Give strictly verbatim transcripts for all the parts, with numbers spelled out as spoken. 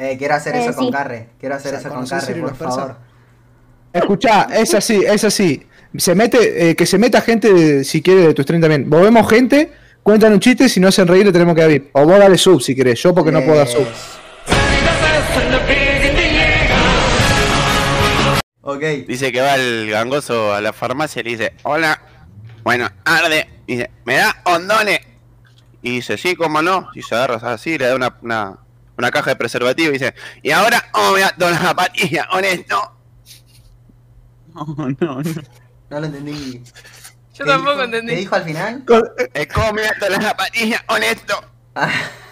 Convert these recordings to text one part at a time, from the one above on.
Eh, quiero hacer Eh, eso con sí. Carre. Quiero hacer O sea, eso con ¿conocés Carre, Cyril por los persas? favor. Escuchá, es así, es así. Se mete, eh, que se meta gente, de- si quiere, de tu stream también. Vos vemos gente, cuentan un chiste, si no hacen reír le tenemos que dar. O vos dale sub si querés, yo porque no puedo dar sub. Ok. Dice que va el gangoso a la farmacia y le dice, hola, bueno, arde. Y dice, ¿me da hondones? Y dice, sí, cómo no. Y se agarra así, le da una, una, una caja de preservativo y dice, y ahora, oh, me da toda la zapatilla, honesto. No, no, no. No lo entendí. Yo ¿Qué tampoco dijo? entendí. ¿Qué dijo al final? Es como me da toda la zapatilla, honesto. Ah,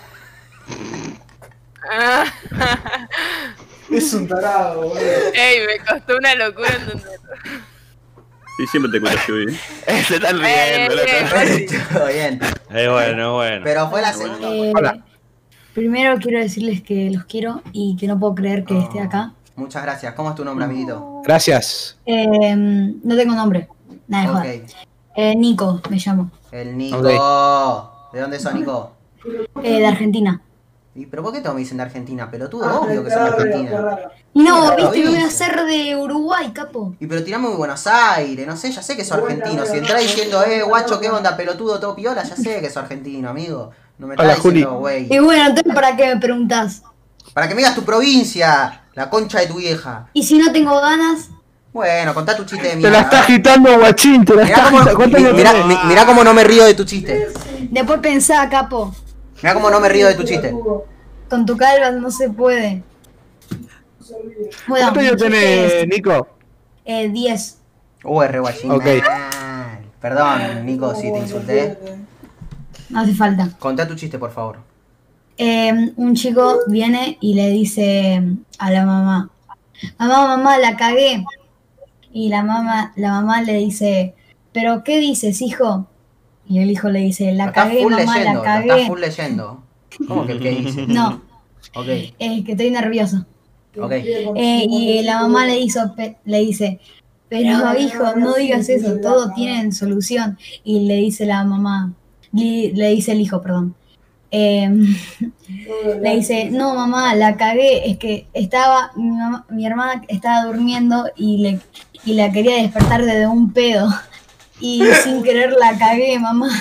Ah, Es un tarado, boludo. Ey, me costó una locura entenderlo. Sí, siempre te cuento así. Eh, Se están Eh, riendo, eh, loco. estuvo bien. Es bueno, es bueno. Pero fue la segunda. Eh, Hola. Primero quiero decirles que los quiero y que no puedo creer que esté acá. Muchas gracias. ¿Cómo es tu nombre, amiguito? Gracias. Eh, no tengo nombre. Nada de Ok. joder. Eh, Nico me llamo. El Nico. Ok. ¿De dónde sos, Nico? Eh, de Argentina. ¿Y pero por qué todos me dicen de Argentina? Pelotudo, obvio que son de Argentina. Y no, Pero viste, no voy a dice. ser de Uruguay, capo. Y pero tirame de Buenos Aires, no sé, ya sé que sos argentino. Si entrás diciendo, eh, guacho, ¿qué onda, pelotudo, todo piola? Ya sé que sos argentino, amigo. No me Hola, estás diciendo, Juli. güey. Y bueno, entonces, ¿para qué me preguntás? Para que me digas tu provincia, la concha de tu vieja. Y si no tengo ganas, Bueno, contá tu chiste de Te mierda. la está agitando, guachín, te la Mirá está cómo, agitando. mi- Contale mirá, otra vez. mi- mirá cómo no me río de tu chiste. después pensá, capo. Mirá cómo no me río de tu chiste. Con tu calva no se puede. Bueno, ¿Cuántos años mi chiste tenés, es, Nico? eh, diez. Uh, re guachín. Ok. mal. Perdón, Nico, si te insulté. No hace falta. Contá tu chiste, por favor. Eh, un chico viene y le dice a la mamá, mamá, mamá, la cagué. Y la mamá, la mamá le dice, ¿pero qué dices, hijo? Y el hijo le dice, la Lo estás cagué, full mamá, leyendo, la lo estás cagué. full leyendo. ¿Cómo que qué dice? No, Ok, es que estoy nervioso. ok. Eh, y la mamá le, hizo, pe- le dice, pero hijo, no digas eso, todo tiene solución. Y le dice la mamá, le, le dice el hijo, perdón. Eh, le dice, no mamá, la cagué, es que estaba, mi, mamá- mi hermana estaba durmiendo y, le, y la quería despertar desde un pedo. Y sin querer la cagué, mamá.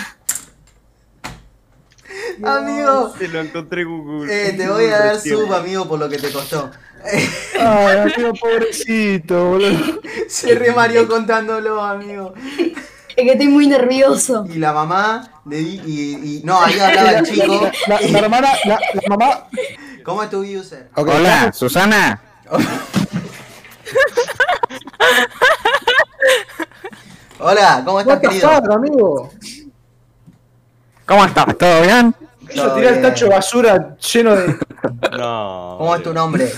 Amigo, Te lo encontré Google. eh, te voy a dar sub, amigo, por lo que te costó. Ay, amigo, pobrecito, boludo. Se remarió contándolo, amigo. Es que estoy muy nervioso. Y la mamá, le di, y, y no, ahí hablaba el chico. La, la hermana, la, la mamá. ¿Cómo es tu user? Ok, Hola, Susana. Hola, ¿cómo estás, What the querido? fuck, amigo. ¿Cómo estás? ¿Todo bien? Yo Todo tiré el bien. tacho de basura lleno de. No. ¿Cómo es tu nombre?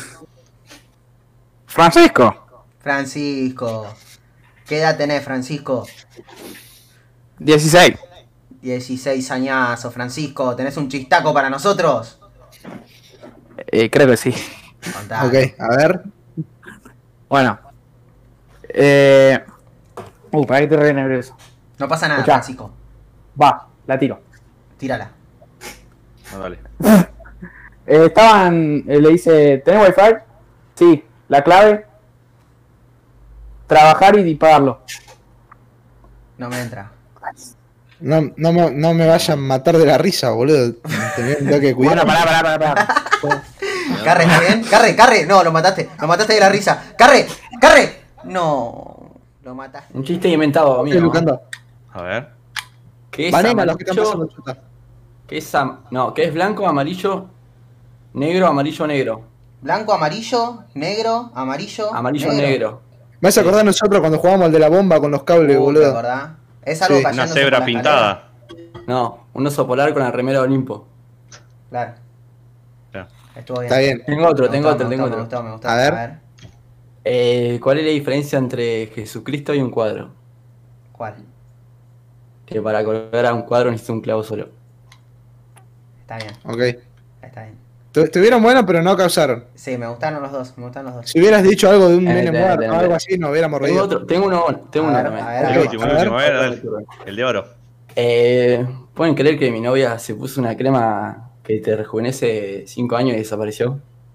Francisco. Francisco. ¿Qué edad tenés, Francisco? dieciséis. dieciséis añazos, Francisco. ¿Tenés un chistaco para nosotros? Eh, creo que sí. Contá. Ok, a ver. Bueno. Eh... Uh, para que te re nervioso. No pasa nada, Escuchá. Francisco. Va, la tiro. Tírala. No, dale. Eh, estaban, eh, le dice, ¿tenés wifi? Sí, la clave. Trabajar y dispararlo. No me entra. No, no, me, no me vayan a matar de la risa, boludo. Tengo que cuidar. Bueno, pará, pará, pará, pará. Carre, ¿está bien? Carre, Carre. No, lo mataste. Lo mataste de la risa. Carre, Carre. No. Lo mataste. Un chiste inventado, Estoy amigo. lucando. A ver. ¿Qué es Banena, los que están amarillo? pasando chuta. ¿Qué es am- No, ¿qué es blanco, amarillo, negro, amarillo, negro? Blanco, amarillo, negro, amarillo. Amarillo, negro. Me hace acordar nosotros cuando jugábamos al de la bomba con los cables, Uh, ¿te boludo. acordás? Es algo Sí. cayéndose Una por cebra la pintada. No, un oso polar con la remera de Olimpo. escalera. Claro. Ya. Estuvo bien. Está bien. Tengo otro, Me tengo gustó, otro, me tengo gustó, otro. Me gustó, me gustó. A ver. Eh, ¿Cuál es la diferencia entre Jesucristo y un cuadro? ¿Cuál? Que para colgar a un cuadro necesita un clavo solo. Está bien, Ok. está bien. Tu- Estuvieron buenos, pero no causaron. Sí, me gustaron los dos, me gustan los dos. Si hubieras dicho algo de un Eh, nene eh, muerto eh, o eh. algo así, nos hubiéramos Tengo reído. otro, tengo uno, tengo A uno ver, también. a ver, El Ok, último, a el ver. último, a ver, dale. El de oro. Eh, ¿Pueden creer que mi novia se puso una crema que te rejuvenece cinco años y desapareció?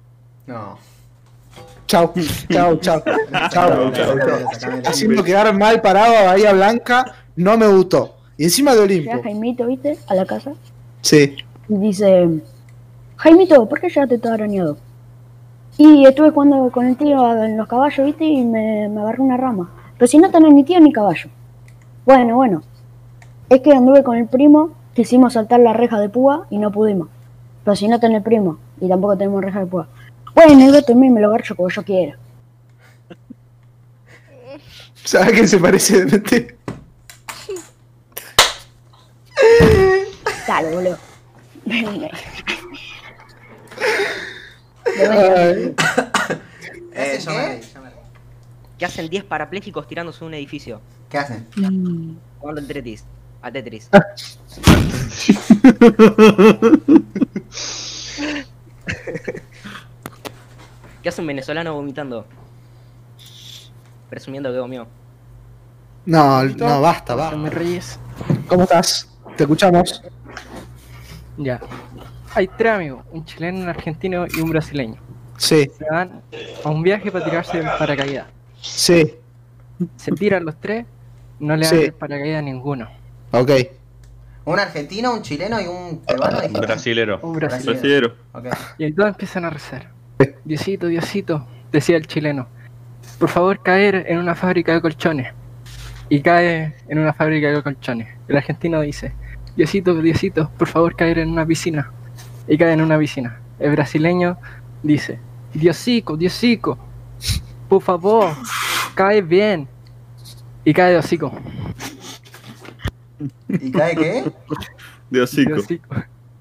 No. Chau, chau, chau. Chau, chau, chau. Haciendo quedar mal parado a Bahía Blanca, no me gustó. Y encima de Olimpo. Llega Jaimito, ¿viste? A la casa. Sí. Y dice, Jaimito, ¿por qué llegaste todo arañado? Y estuve jugando con el tío en los caballos, ¿viste? Y me, me agarré una rama. Pero si no tenés ni tío ni caballo. Bueno, bueno. Es que anduve con el primo, quisimos saltar la reja de púa y no pudimos. Pero si no tenés primo y tampoco tenemos reja de púa. Bueno, el gato a mí me lo garcho como yo quiera. ¿Sabes quién se parece de mente? Dale, boludo. Eh, Eh, ya ¿qué? me reí, ya me reí. Que hacen diez parapléjicos tirándose de un edificio. ¿Qué hacen? Jugando al Tetris. Al Tetris. ¿Qué hace un venezolano vomitando? Presumiendo que comió. No, no, basta, basta. Me reyes. ¿Cómo estás? Te escuchamos. Ya. Hay tres amigos, un chileno, un argentino y un brasileño. Sí, Se van a un viaje para tirarse en paracaídas. sí, Se tiran los tres, no le dan Sí. el paracaídas a ninguno. ok. ¿Un argentino, un chileno y un peruano? dijiste? Brasilero. Un brasileño. Brasilero. Ok. Y todos empiezan a rezar. Diosito, Diosito, decía el chileno, por favor caer en una fábrica de colchones. Y cae en una fábrica de colchones. El argentino dice, Diosito, Diosito, por favor caer en una piscina. Y cae en una piscina. El brasileño dice, Diosico, Diosico, por favor, cae bien. Y cae de hocico. ¿Y cae qué? De hocico. De hocico.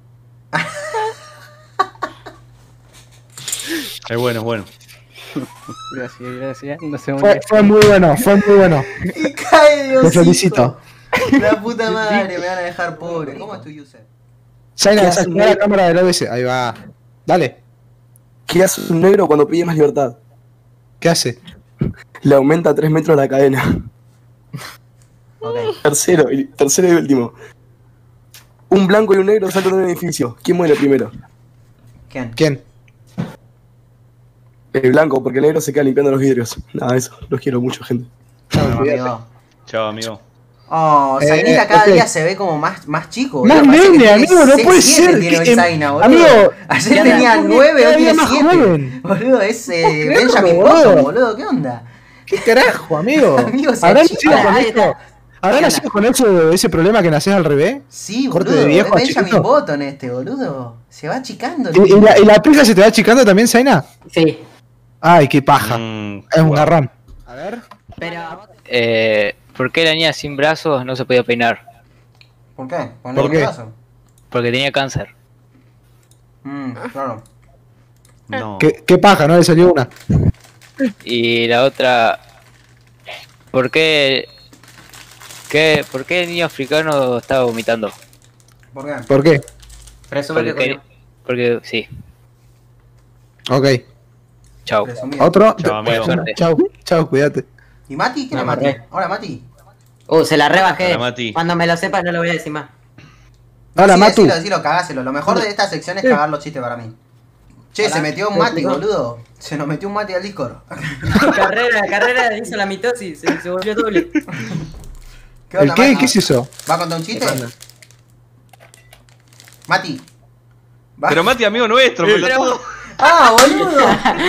Es bueno, es bueno. Gracias, gracias. No sé Fue, fue muy bueno, fue muy bueno. Y cae Diosito. Te felicito. La puta madre, me van a dejar pobre. ¿Cómo es tu user? Zaina, ¿Qué hace un desactiva la negro? cámara del O B S. Ahí va. Dale. ¿Qué hace un negro cuando pide más libertad? ¿Qué hace? Le aumenta a tres metros la cadena. Ok. Tercero, y, tercero y último. Un blanco y un negro saltan de un edificio. ¿Quién muere primero? ¿Quién? ¿Quién? El blanco, porque el negro se queda limpiando los vidrios. Nada, eso. Los quiero mucho, gente. Bueno, amigo. Chao, amigo. Oh, Eh, Zainita cada ok. día se ve como más, más chico. Más boludo. Parece que nene, tiene amigo, no seis, puede siete ser. Tiene hoy que- em- Zaina, boludo. Amigo, Ayer cada tenía día- nueve, cada hoy día tiene más siete. joven. Boludo, es eh, creerlo, Benjamin boludo. Button, boludo. ¿Qué onda? ¿Qué carajo, amigo? Amigo, se ¿Habrán achica. nacido con Ahí esto? está. ¿Habrán Ahí nacido con eso, ese problema que naces al revés? Sí, Corte boludo. de viejo a es Benjamin chiquito. Button este, boludo. Se va achicando. ¿Y, y la, ¿Y la pija se te va achicando también, Zaina? Sí. Ay, qué paja. Mm, Es un guau. garrón. A ver. Pero. Eh, ¿Por qué la niña sin brazos no se podía peinar? ¿Por qué? ¿Por, ¿Por qué? brazo? Porque tenía cáncer. Mm, claro. No. ¿Qué, qué paja, no le salió una? Y la otra, ¿por qué, qué, ¿por qué el niño africano estaba vomitando? ¿Por qué? ¿Por qué? Presume que Porque, comió. porque sí, Ok. chao. Presumido. Otro. Chao, amigo. Chau, chau, cuídate. ¿Y Mati? ¿Quién es No, Mati? re. Hola, Mati. Uh, se la rebajé. Hola, Mati. Cuando me lo sepa no lo voy a decir más. Hola, Sí, Matu. Decilo, decilo, cagáselo. Lo mejor de esta sección es cagar los chistes para mí. Che, se metió un Mati, boludo. Se nos metió un Mati al Discord. carrera, carrera hizo la mitosis, se, se volvió doble. ¿Qué ¿El onda, qué? Mati? ¿Qué es eso? ¿Va a contar un chiste? Mati. ¿Va? Pero Mati, amigo nuestro, pelotudo. ¡Ah, boludo!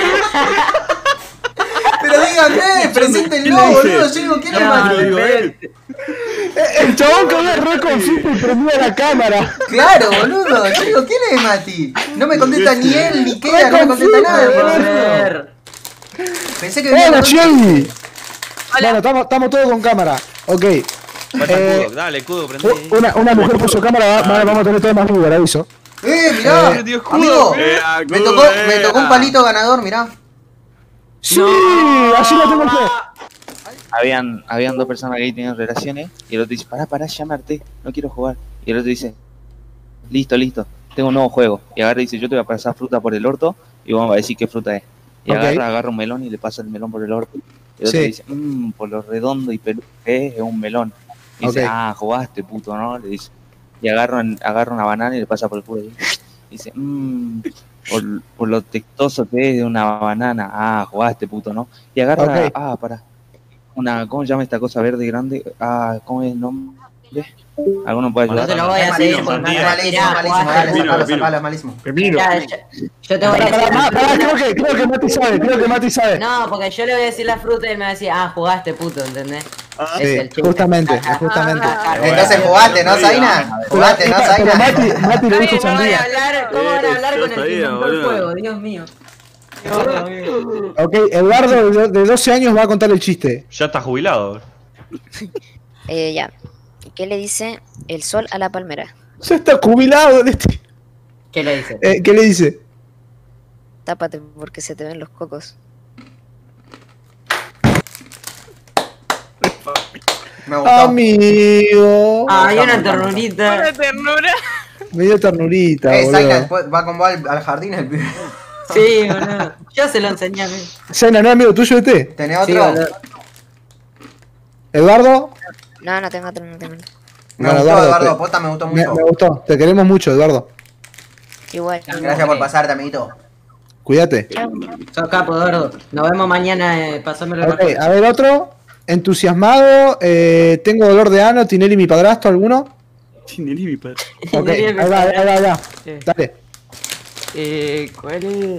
Pero díganme, preséntenlo, ¿Qué le boludo. dice? Yo digo, ¿quién es No, Mati? lo digo él. El chabón que había re confiado y prendía la cámara. Claro, boludo. Yo digo, ¿quién es Mati? No me contesta ni él, ni Keda, no me contesta nada, boludo. Pensé que venía ¡Hola, con un Shelby! chiste. Bueno, estamos estamos todos con cámara. Ok. Falta Eh, Kudo, dale, Kudo, prende. u- una, una mujer puso cámara, va- va- vamos a tener todo más lugar, aviso. ¡Eh, mirá! Eh, Dios, Amigo, Kudo. Eh, me Kudo, tocó, eh, me tocó un ah. palito ganador, mirá. ¡Sí! Así lo tengo yo. Habían, habían dos personas que ahí tenían relaciones y el otro dice, pará, pará, llamarte, no quiero jugar. Y el otro dice, listo, listo, tengo un nuevo juego. Y agarra y dice, yo te voy a pasar fruta por el orto y vamos a decir qué fruta es. Y Ok. agarra, agarra un melón y le pasa el melón por el orto. Y el otro Sí. dice, mmm, por lo redondo y peludo que es, es un melón. Y dice, Ok. ah, jugaste, puto, ¿no? Le dice. Y agarra, agarra una banana y le pasa por el culo. Y dice, mmm, por, por lo textoso que es de una banana. Ah, jugaste, puto, ¿no? Y agarra, Ok. ah, para. Una, ¿cómo se llama esta cosa verde grande? Ah, ¿cómo es el nombre? ¿Alguno puede ayudar? No te lo voy a Es decir. malísimo, porque es no malísimo, tirás, malísimo, jugás. dale, Pepino, sacalo, pepino. sacalo, es malísimo. Mirá, yo, yo te voy a Pará, decir. pará, pará, creo que, creo que Mati sabe, creo que Mati sabe. No, porque yo le voy a decir la fruta y él me va a decir, ah, jugaste, puto, ¿entendés? Sí, Es el chiste. justamente, justamente. Entonces jugaste, ¿no, Zaina? Jugaste, ¿no, Pero Zaina? Mati, Mati le dijo ¿Cómo van a sandía. hablar, cómo van a hablar Eh, con yo el que sabía, inventó el boludo. juego? Dios mío. Ok, Eduardo de de doce años va a contar el chiste. Ya está jubilado. Eh, ya. ¿Qué le dice el sol a la palmera? Se está jubilado de este. ¿Qué le dice? Eh, ¿Qué le dice? Tápate porque se te ven los cocos. Me gustó. Amigo. Ay, una ternurita. Una ternura. Me dio ternurita, Eh, Zaina boludo. después va con vos al, al jardín el pibe. Sí, boludo. Yo se lo enseñé a mí. Zaina, ¿no es amigo tuyo este? ¿Tenés Sí, otro? boludo. ¿Eduardo? No, no tengo otro, no tengo otro. Me Bueno, gustó, Eduardo, Eduardo, te- posta me gustó Me, mucho. me gustó, te queremos mucho, Eduardo. Igual. Gracias por pasarte, amiguito. Cuídate. Sos capo, Eduardo. Nos vemos mañana, eh, pasámelo Ok, a ver otro. Entusiasmado, eh, tengo dolor de ano, Tinelli mi padrastro, ¿alguno? Tinelli mi padre. Ok, ahí va, ahí va, ahí va. Dale. Eh, ¿cuál es?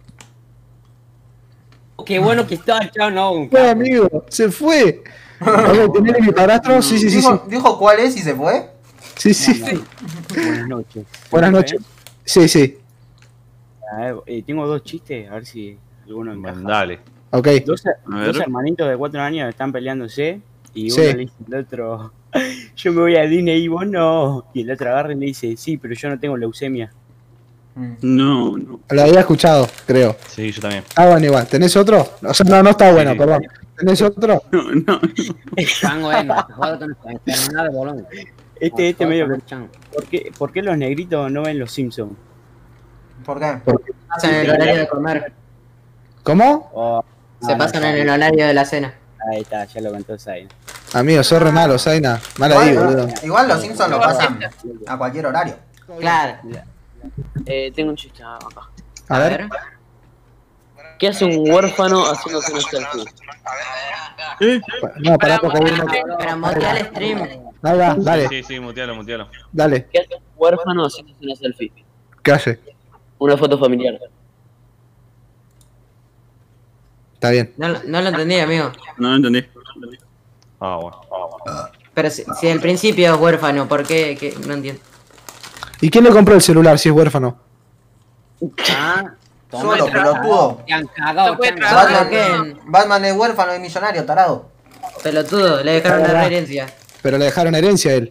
Qué bueno que está, chao, no. un Fue, capo. amigo, se fue. Ok, Tinelli mi padrastro, sí, sí, sí, sí. Dijo, dijo cuál es y se fue. Sí, sí. Buenas noches. Buenas noches. Sí, sí. A ver, eh, tengo dos chistes, a ver si alguno encaja. Dale. Ok. Dos, A ver. dos hermanitos de cuatro años están peleándose y Sí. uno le dice al otro, yo me voy a Disney y vos no. Y el otro agarra y le dice, sí, pero yo no tengo leucemia. No, no. Lo había escuchado, creo. Sí, yo también. Está bueno igual. ¿Tenés otro? O sea, no, no está bueno, perdón. ¿Tenés otro? No, no. Están buenos, juego con enfermedad de bolón. Este, este Por medio favor, que... chan. ¿Por qué, ¿Por qué los negritos no ven los Simpsons? ¿Por qué? Pasan en el horario de comer. ¿Cómo? Oh, Se no, pasan no, en el horario de la cena. Ahí está, ya lo contó Zayn. Amigo, sos re malo, Zaina. Mal ahí, Igual, boludo. igual los Simpsons lo pasan a cualquier horario. Claro. Eh, tengo un chiste acá. A ver. ¿Qué hace un huérfano haciéndose una selfie? ¿Eh? No, pará porque hay uno. Pero mutea el stream. Ahí va, dale, Sí, sí, mutealo, mutealo. dale. ¿Qué hace un huérfano haciéndose una selfie? ¿Qué hace? Una foto familiar. Está bien. No, lo- no lo entendí, amigo. No entendí. Ah, bueno. Pero si, si al principio es huérfano, ¿por qué? ¿Qué? No entiendo. ¿Y quién le compró el celular si es huérfano? Ah, Solo, pelotudo. te han cagado, No puede te han cagado. Batman, ¿Qué? Batman es huérfano y millonario, tarado. Pelotudo, le dejaron Es una verdad. herencia. Pero le dejaron herencia a él.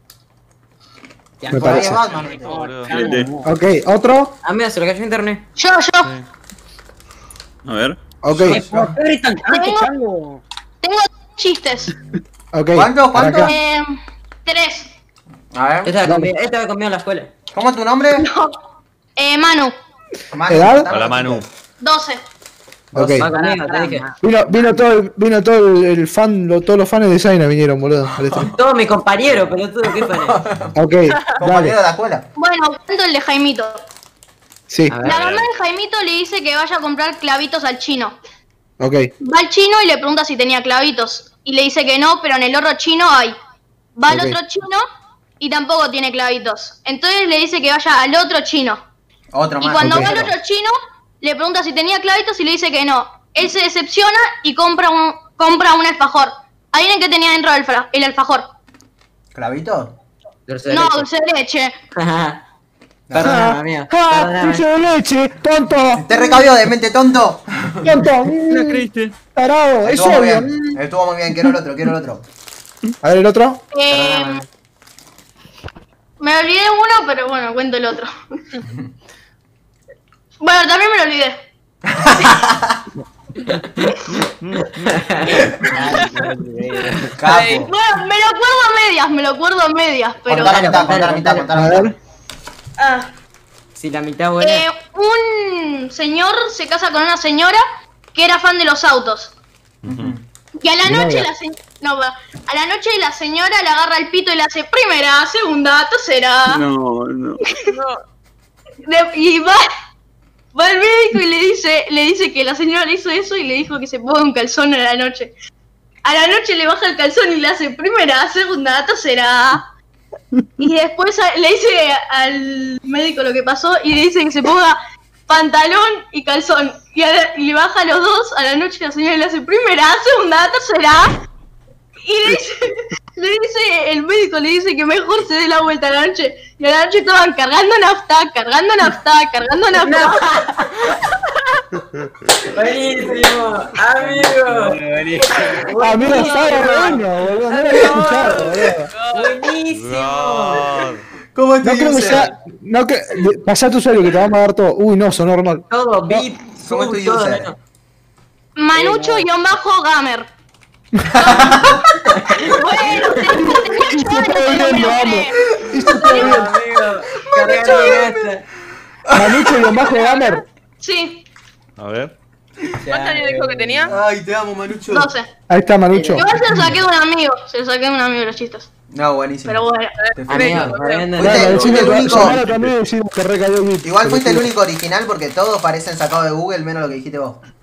Te Me han Por ahí es parece. Batman. ¿viste? Boludo. Ok, ¿otro? Amigo, se le cayó internet. Yo, yo. A ver. Ok, ¿Por qué gritan tanto, Tengo- chango? Tengo chistes. ok. ¿Cuántos? para ¿Cuántos? acá. Eh, tres. A ver. Esta vez conmigo, esta vez conmigo en la escuela. ¿Cómo es tu nombre? Eh, Manu, Manu, ¿Edad? contame Hola, los Manu. chistes. doce. Ok. Va conmigo, te dije. Vino, vino todo, el, vino todo el, el fan, lo- todos los fans de Zaina vinieron, boludo. al stream. Todos mis compañeros, pelotudo, ¿qué fan es? Ok, Compañero dale. de la escuela. Bueno, cuento el de Jaimito. Sí, A ver. La mamá de Jaimito le dice que vaya a comprar clavitos al chino. ok. Va al chino y le pregunta si tenía clavitos. Y le dice que no, pero en el otro chino hay. Va al Ok. otro chino y tampoco tiene clavitos. Entonces le dice que vaya al otro chino. Otro Y más. cuando ok. va al otro chino, le pregunta si tenía clavitos y le dice que no. Él se decepciona y compra un, compra un alfajor. Adivinen qué tenía dentro del fra- el alfajor. ¿Clavito? Dulce de No, leche. dulce de leche. Perdóname, amigo. ¡Ah! Perdóname. ¡Dulce de leche! ¡Tonto! Te recabió de mente tonto. ¡Tonto! ¿La Mm, creíste? ¡Tarado! ¡Es Estuvo muy obvio! bien. Estuvo muy bien. Quiero el otro, quiero el otro. A ver, el otro. Eh, Perdóname. me olvidé uno, pero bueno, cuento el otro. Bueno, también me lo olvidé. Capo. Bueno, me lo acuerdo a medias, me lo acuerdo a medias, pero... Contá la mitad, contá la mitad, contá la A mitad. ver. Ah, Si la mitad es buena. eh, un señor se casa con una señora que era fan de los autos. Y a la Mirá, noche mirá. la se- no, va. a la noche la señora le agarra el pito y le hace primera, segunda, tercera. No, no. De- y va Va al médico y le dice, le dice que la señora le hizo eso y le dijo que se ponga un calzón a la noche. A la noche le baja el calzón y le hace primera, segunda, tercera. Y después le dice al médico lo que pasó y le dice que se ponga pantalón y calzón. Y, a la, y le baja a los dos, a la noche la señora le hace primera, segunda, tercera. Y le dice, le dice, el médico le dice que mejor se dé la vuelta a la noche. Y a la noche estaban cargando nafta, cargando nafta, cargando nafta. Buenísimo, amigo. Amigo, estaba bueno, boludo. No lo había escuchado, boludo. Buenísimo. ¿Cómo No creo que sea. No que, pasá tu usuario que te vamos a dar todo. Uy, no, sonó normal. Todo, beat, ¿Cómo es tu todo, user? ¿no? Manucho-gamer. Bueno, Amigo, cargando nafta. Manucho y un bajo gamer. Sí, A ver. ¿Cuántos años dijo que tenía? Ay, te amo, Manucho. doce. Ahí está Manucho. Igual se lo saqué de un amigo, se lo saqué de un amigo los chistes. No, buenísimo. Pero bueno, Te Amigo, felicito. cargando Fuiste, nafta. fuiste el único. Llamalo también y decimos que recayó el beat. Igual fuiste el único original porque todos parecen sacados de Google menos lo que dijiste vos.